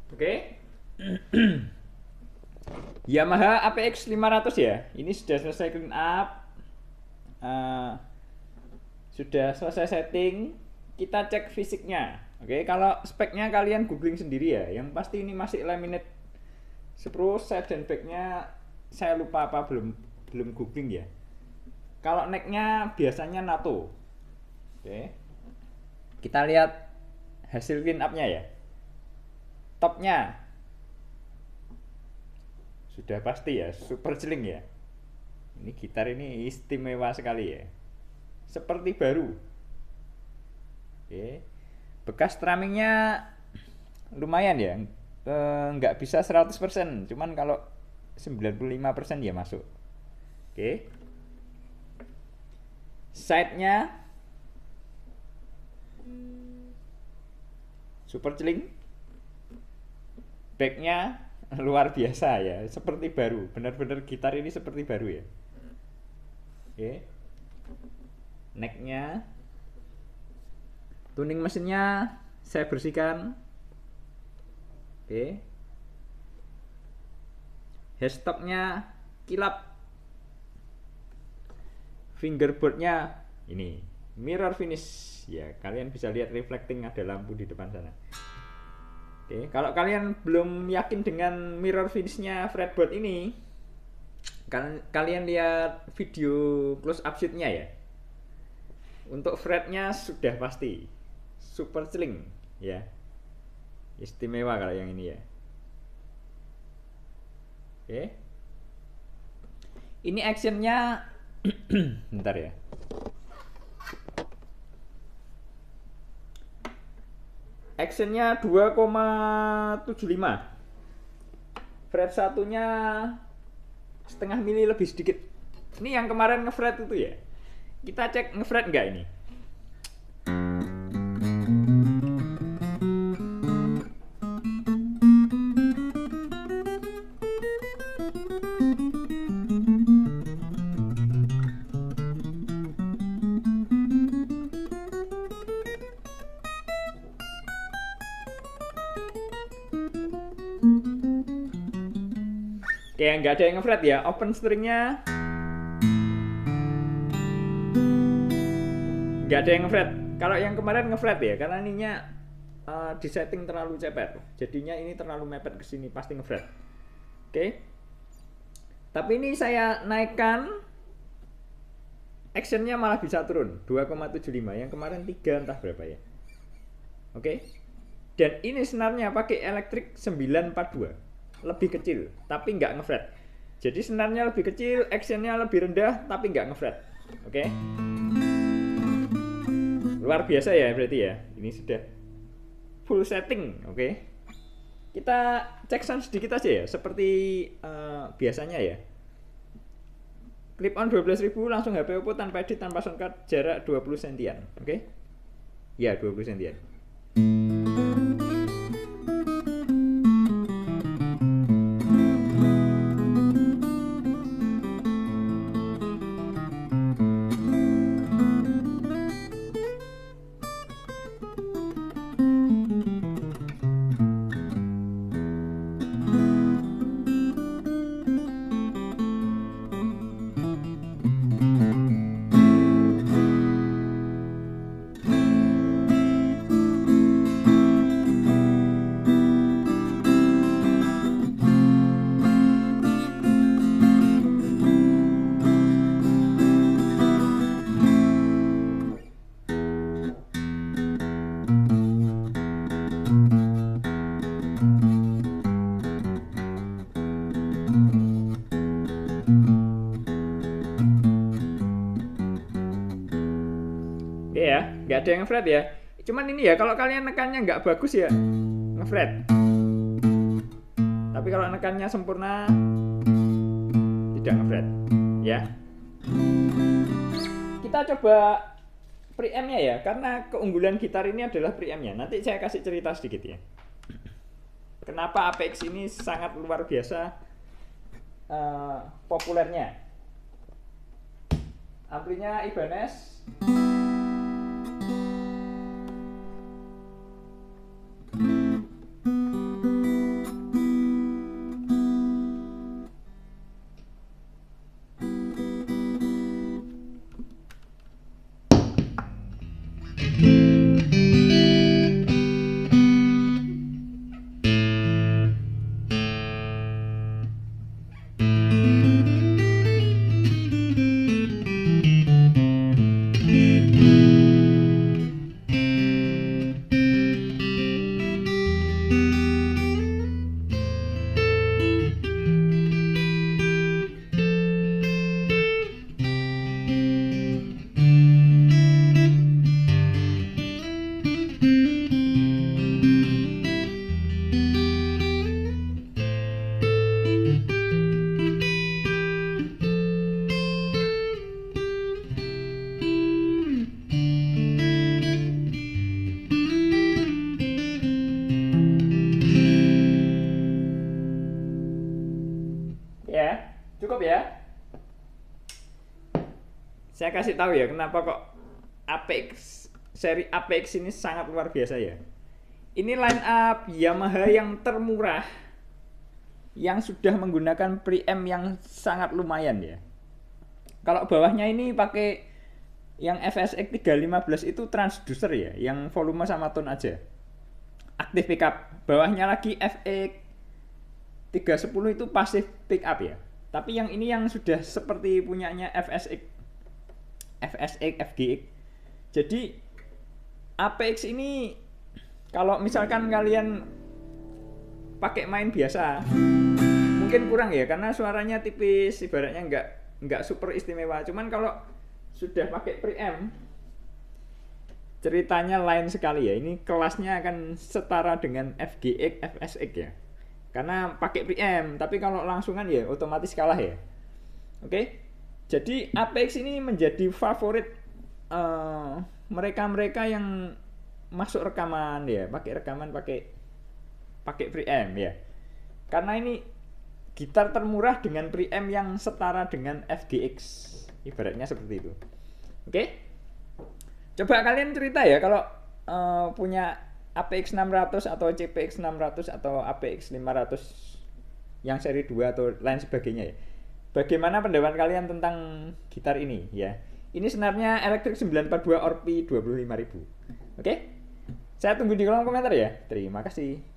Oke. Yamaha APX 500 ya. Ini sudah selesai clean up. Eh, sudah selesai setting. Kita cek fisiknya. Oke, kalau speknya kalian googling sendiri ya. Yang pasti ini masih laminate sprue, side dan backnya saya lupa apa, belum belum googling ya. Kalau necknya biasanya NATO. Oke. Kita lihat hasil clean up-nya ya. Topnya sudah pasti ya, super celing ya. Ini gitar ini istimewa sekali ya. Seperti baru. Oke. Bekas strummingnya lumayan ya. Nggak bisa 100%, cuman kalau 95% ya masuk. Oke. Side-nya super celing. Back-nya luar biasa ya, seperti baru. Benar-benar gitar ini seperti baru ya. Oke. Neck-nya, tuning mesinnya saya bersihkan. Oke. Headstocknya kilap. Fingerboardnya ini mirror finish ya, kalian bisa lihat reflecting, ada lampu di depan sana. Oke, kalau kalian belum yakin dengan mirror finishnya fretboard ini, kalian lihat video close up sheetnya ya. Untuk fretnya sudah pasti super celing ya, istimewa kalau yang ini ya. Oke, ini actionnya bentar ya. Actionnya 2,75. Fret satunya setengah mili lebih sedikit. Ini yang kemarin ngefret itu ya. Kita cek ngefret nggak ini. Kayak nggak ada yang ngefret ya. Open stringnya nggak ada yang ngefret. Kalau yang kemarin ngefret ya, karena ininya di setting terlalu cepet. Jadinya ini terlalu mepet ke sini, pasti ngefret. Oke. Tapi ini saya naikkan, actionnya malah bisa turun 2,75. Yang kemarin 3 entah berapa ya. Oke. Dan ini senarnya pakai elektrik 942. Lebih kecil, tapi nggak ngefret. Jadi senarnya lebih kecil, actionnya lebih rendah, tapi nggak ngefret. Oke. Luar biasa ya berarti ya. Ini sudah full setting. Oke. Kita cek sound sedikit aja ya, seperti biasanya ya. Clip on 12.000, langsung HP Oppo tanpa edit, tanpa soundcard, jarak 20 sentian. Oke. Ya, 20 sentian. Oke ya, nggak ada yang ngefret ya. Cuman ini ya, kalau kalian nekannya nggak bagus ya ngefret. Tapi kalau nekannya sempurna tidak ngefret. Ya. Kita coba preamp-nya ya, karena keunggulan gitar ini adalah preamp-nya. Nanti saya kasih cerita sedikit ya. Kenapa APX ini sangat luar biasa populernya. Amplinya Ibanez. cukup ya. Saya kasih tahu ya kenapa kok APX seri APX ini sangat luar biasa ya. Ini line up Yamaha yang termurah yang sudah menggunakan preamp yang sangat lumayan ya. Kalau bawahnya ini pakai yang FSX 315 itu transducer ya, yang volume sama tone aja. Aktif pickup. Bawahnya lagi FX 310 itu pasif pickup ya. Tapi yang ini yang sudah seperti punyanya FSX, FGX. Jadi APX ini kalau misalkan kalian pakai main biasa mungkin kurang ya, karena suaranya tipis, ibaratnya nggak super istimewa. Cuman kalau sudah pakai preamp ceritanya lain sekali ya. Ini kelasnya akan setara dengan FGX, FSX ya, karena pakai preamp. Tapi kalau langsungan ya otomatis kalah ya. Oke, jadi APX ini menjadi favorit mereka-mereka yang masuk rekaman ya, pakai preamp ya, karena ini gitar termurah dengan preamp yang setara dengan FGX, ibaratnya seperti itu. Oke, coba kalian cerita ya kalau punya APX 600 atau CPX 600 atau APX 500 yang seri 2 atau lain sebagainya ya. Bagaimana pendapat kalian tentang gitar ini ya? Ini senarnya Electric 942 Orpi 25.000. Oke? Saya tunggu di kolom komentar ya. Terima kasih.